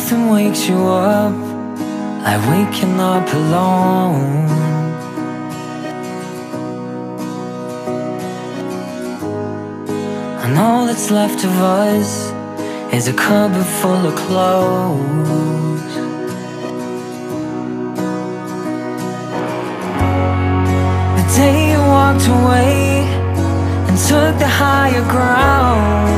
Nothing wakes you up like waking up alone. And all that's left of us is a cupboard full of clothes. The day you walked away and took the higher ground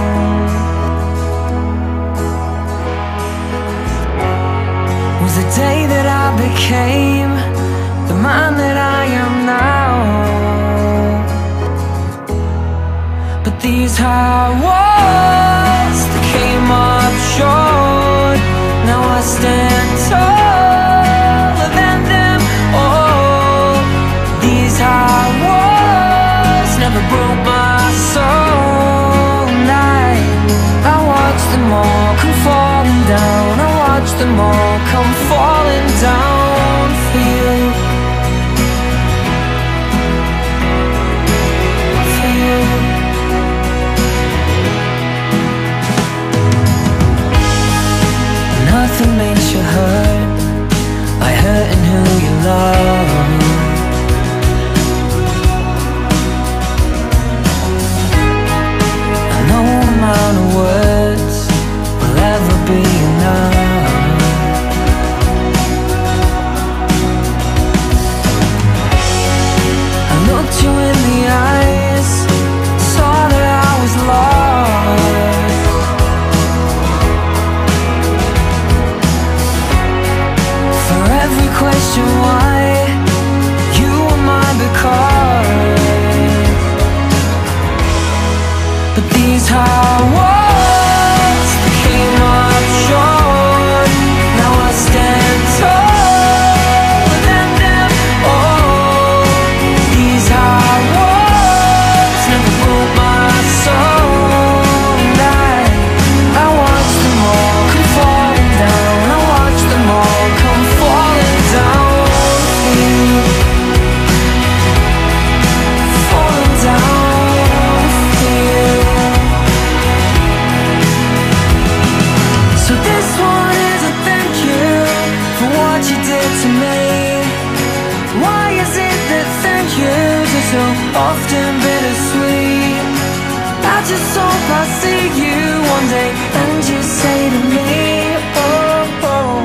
was the day that I became the man that I am now. But these high walls that came up short, now I stand taller than them all. These high walls never broke my soul. And I watched them all come falling down. I watched them all come falling down for you. For you. Nothing makes you hurt like hurting who you love. And no amount of words will ever be enough. I looked you in the eyes, saw that I was lost. For every question why, you were mine because. But these high walls that came up short, now I stand taller than them all. These high walls never broke my soul. And I watched them all come falling down. I watched them all come falling down for you. Falling down for you. So this one is a thank you for what you did to me. Why is it that thank yous are so often bittersweet? I just hope I see you one day and you say to me, oh, oh.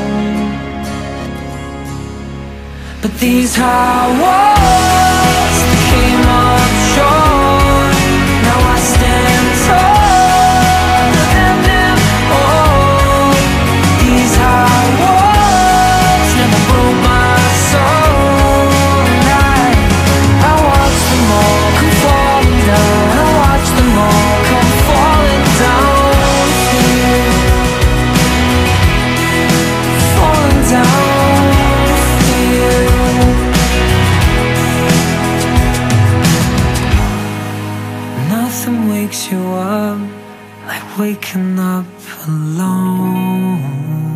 But these high walls that came up short, now I stand taller than them all. These high walls never broke my soul. And I watched them all come falling down. I watched them all come falling down for you. Falling down for you. Nothing wakes you up like waking up alone.